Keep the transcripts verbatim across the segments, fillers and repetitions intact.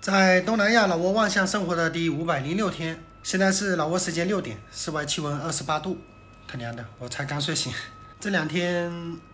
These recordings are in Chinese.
在东南亚老挝万象生活的第五百零六天，现在是老挝时间六点，室外气温二十八度，他娘的，我才刚睡醒。这两天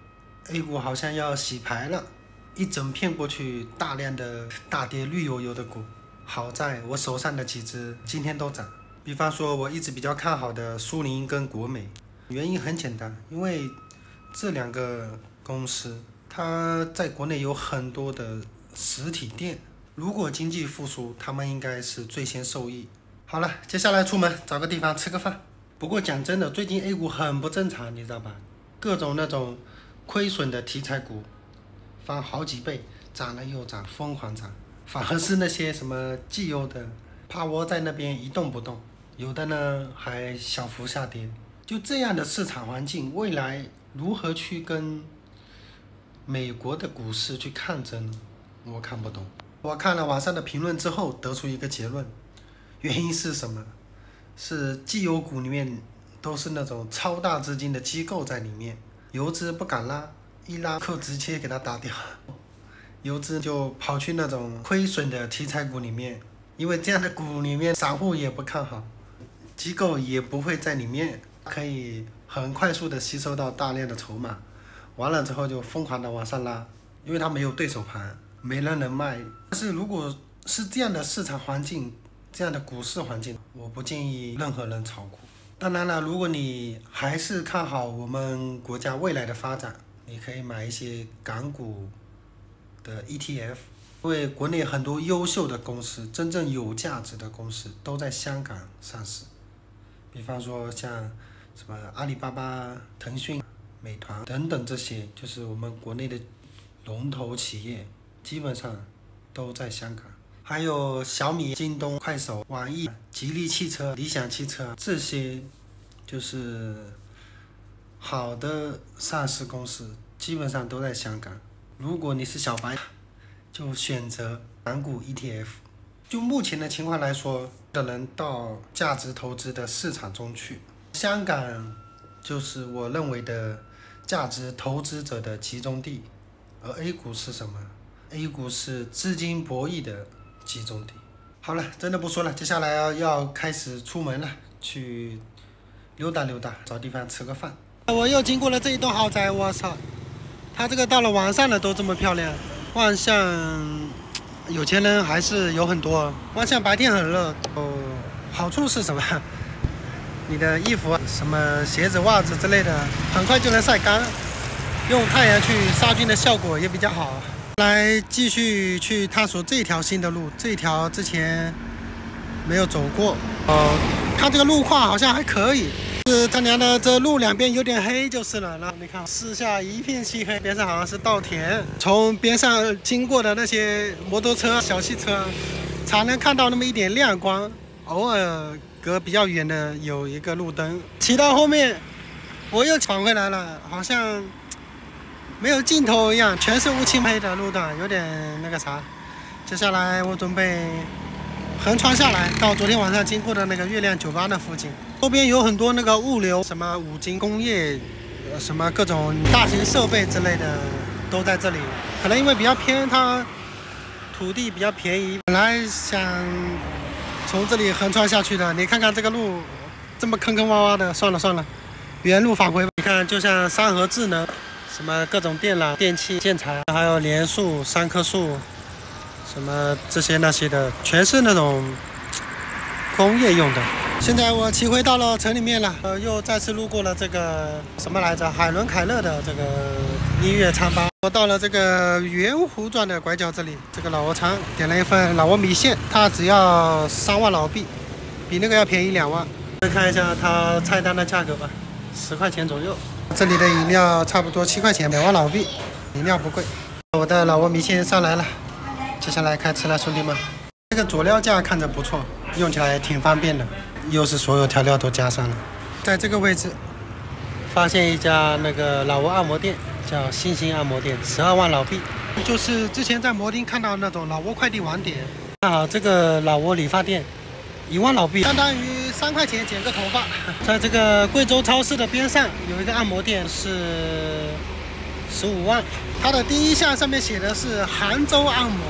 A 股好像要洗牌了，一整片过去，大量的大跌绿油油的股。好在我手上的几只今天都涨，比方说我一直比较看好的苏宁跟国美，原因很简单，因为这两个公司它在国内有很多的实体店。如果经济复苏，他们应该是最先受益。好了，接下来出门找个地方吃个饭。不过讲真的，最近 A 股很不正常，你知道吧？各种那种亏损的题材股，翻好几倍，涨了又涨，疯狂涨。反而是那些什么绩优的，趴窝在那边一动不动，有的呢还小幅下跌。就这样的市场环境，未来如何去跟美国的股市去抗争呢？我看不懂。我看了网上的评论之后，得出一个结论，原因是什么？是绩优股里面都是那种超大资金的机构在里面，游资不敢拉，一拉扣直接给它打掉，游资就跑去那种亏损的题材股里面，因为这样的股里面散户也不看好，机构也不会在里面，可以很快速的吸收到大量的筹码，完了之后就疯狂的往上拉，因为它没有对手盘。没人能卖，但是如果是这样的市场环境，这样的股市环境，我不建议任何人炒股。当然了，如果你还是看好我们国家未来的发展，你可以买一些港股的 E T F， 因为国内很多优秀的公司，真正有价值的公司都在香港上市，比方说像什么阿里巴巴、腾讯、美团等等这些，就是我们国内的龙头企业。基本上都在香港，还有小米、京东、快手、网易、吉利汽车、理想汽车，这些就是好的上市公司，基本上都在香港。如果你是小白，就选择港股 E T F。就目前的情况来说，的人到价值投资的市场中去，香港就是我认为的价值投资者的集中地，而 A 股是什么？A 股是资金博弈的集中地。好了，真的不说了，接下来要要开始出门了，去溜达溜达，找地方吃个饭。我又经过了这一栋豪宅，我操，它这个到了晚上了都这么漂亮。万象有钱人还是有很多，万象白天很热，哦，好处是什么？你的衣服、什么鞋子、袜子之类的，很快就能晒干，用太阳去杀菌的效果也比较好。来继续去探索这条新的路，这条之前没有走过。哦，看这个路况好像还可以，是他娘的这路两边有点黑就是了。然后你看四下一片漆黑，边上好像是稻田，从边上经过的那些摩托车、小汽车，才能看到那么一点亮光。偶尔隔比较远的有一个路灯。骑到后面，我又返回来了，好像没有尽头一样，全是乌漆黑的路段，有点那个啥。接下来我准备横穿下来，到昨天晚上经过的那个月亮酒吧那附近。周边有很多那个物流，什么五金工业，呃，什么各种大型设备之类的都在这里。可能因为比较偏，它土地比较便宜。本来想从这里横穿下去的，你看看这个路这么坑坑洼洼的，算了算了，原路返回吧。你看，就像山河智能。什么各种电缆、电器、建材，还有连树、三棵树，什么这些那些的，全是那种工业用的。现在我骑回到了城里面了，呃，又再次路过了这个什么来着，海伦凯勒的这个音乐餐吧。我到了这个圆弧状的拐角这里，这个老挝餐，点了一份老挝米线，它只要三万老币，比那个要便宜两万。再看一下它菜单的价格吧，十块钱左右。这里的饮料差不多七块钱，两万老币，饮料不贵。我的老挝米线上来了，接下来开吃了，兄弟们。这个佐料架看着不错，用起来挺方便的，又是所有调料都加上了。在这个位置发现一家那个老挝按摩店，叫星星按摩店，十二万老币，就是之前在摩丁看到那种老挝快递网点。看好这个老挝理发店，一万老币，相当于三块钱剪个头发。在这个贵州超市的边上有一个按摩店，是十五万。它的第一项上面写的是杭州按摩，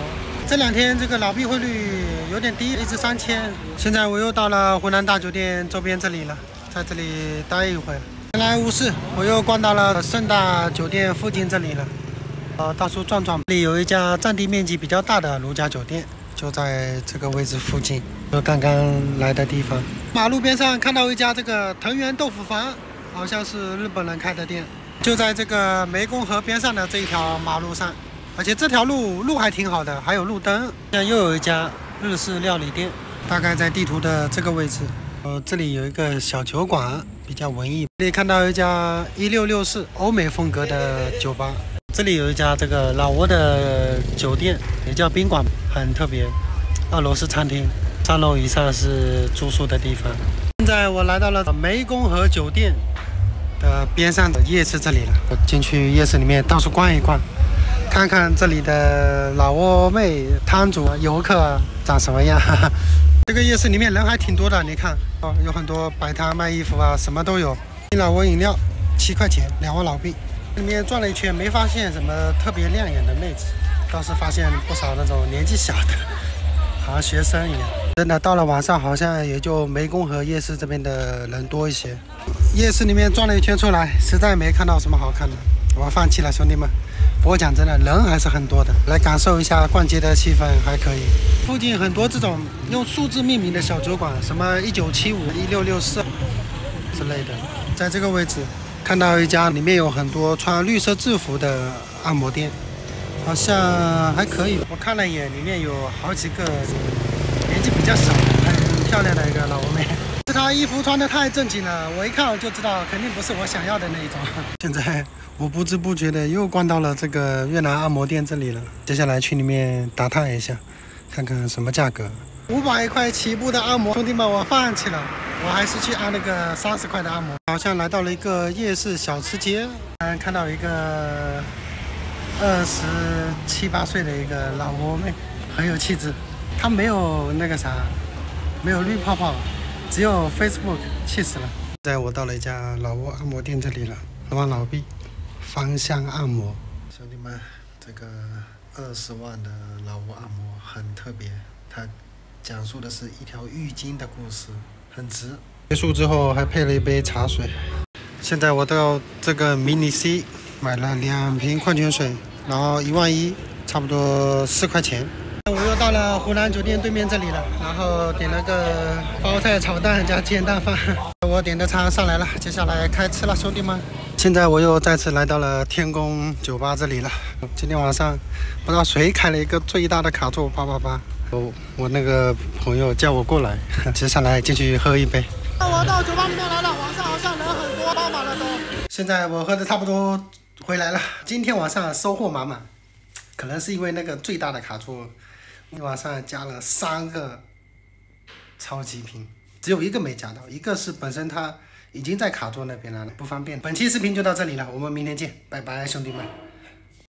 这两天这个老币汇率有点低，一直三千。现在我又到了湖南大酒店周边这里了，在这里待一会儿。闲来无事，我又逛到了盛大酒店附近这里了，呃，到处转转。这里有一家占地面积比较大的如家酒店，就在这个位置附近，就刚刚来的地方。马路边上看到一家这个藤原豆腐坊，好像是日本人开的店，就在这个湄公河边上的这一条马路上。而且这条路路还挺好的，还有路灯。现在又有一家日式料理店，大概在地图的这个位置。呃，这里有一个小酒馆，比较文艺。这里看到一家一六六四欧美风格的酒吧。这里有一家这个老挝的酒店，也叫宾馆，很特别。二楼是餐厅，三楼以上是住宿的地方。现在我来到了湄公河酒店的边上的夜市这里了，我进去夜市里面到处逛一逛。看看这里的老挝妹、摊主、游客长什么样。这个夜市里面人还挺多的，你看哦，有很多摆摊卖衣服啊，什么都有。老挝饮料七块钱，两万老币。里面转了一圈，没发现什么特别亮眼的妹子，倒是发现不少那种年纪小的，好像学生一样。真的到了晚上，好像也就湄公河夜市这边的人多一些。夜市里面转了一圈出来，实在没看到什么好看的，我放弃了，兄弟们。不过讲真的，人还是很多的，来感受一下逛街的气氛还可以。附近很多这种用数字命名的小酒馆，什么一九七五、一六六四之类的。在这个位置看到一家里面有很多穿绿色制服的按摩店，好像还可以。我看了一眼，里面有好几个年纪比较小、很漂亮的一个老妹。是她衣服穿得太正经了，我一看我就知道肯定不是我想要的那一种。现在我不知不觉的又逛到了这个越南按摩店这里了，接下来去里面打探一下，看看什么价格。五百块起步的按摩，兄弟们，我放弃了，我还是去按那个三十块的按摩。好像来到了一个夜市小吃街，嗯，看到一个二十七八岁的一个老挝妹，很有气质。她没有那个啥，没有绿泡泡，只有 Facebook， 气死了。现在我到了一家老挝按摩店这里了，十万老币，芳香按摩。兄弟们，这个二十万的老挝按摩很特别，它讲述的是一条浴巾的故事，很值。结束之后还配了一杯茶水。现在我到这个迷你 C 买了两瓶矿泉水，然后一万一，差不多四块钱。我又到了湖南酒店对面这里了，然后点了个包菜炒蛋加煎蛋饭。我点的餐上来了，接下来开吃了，兄弟们。现在我又再次来到了天宫酒吧这里了。今天晚上不知道谁开了一个最大的卡座八八八，我我那个朋友叫我过来，接下来进去喝一杯。我到酒吧里面来了，晚上好像人很多，爆满了都。现在我喝的差不多回来了，今天晚上收获满满，可能是因为那个最大的卡座，一晚上加了三个超级瓶，只有一个没加到，一个是本身它已经在卡座那边了，不方便。本期视频就到这里了，我们明天见，拜拜，兄弟们。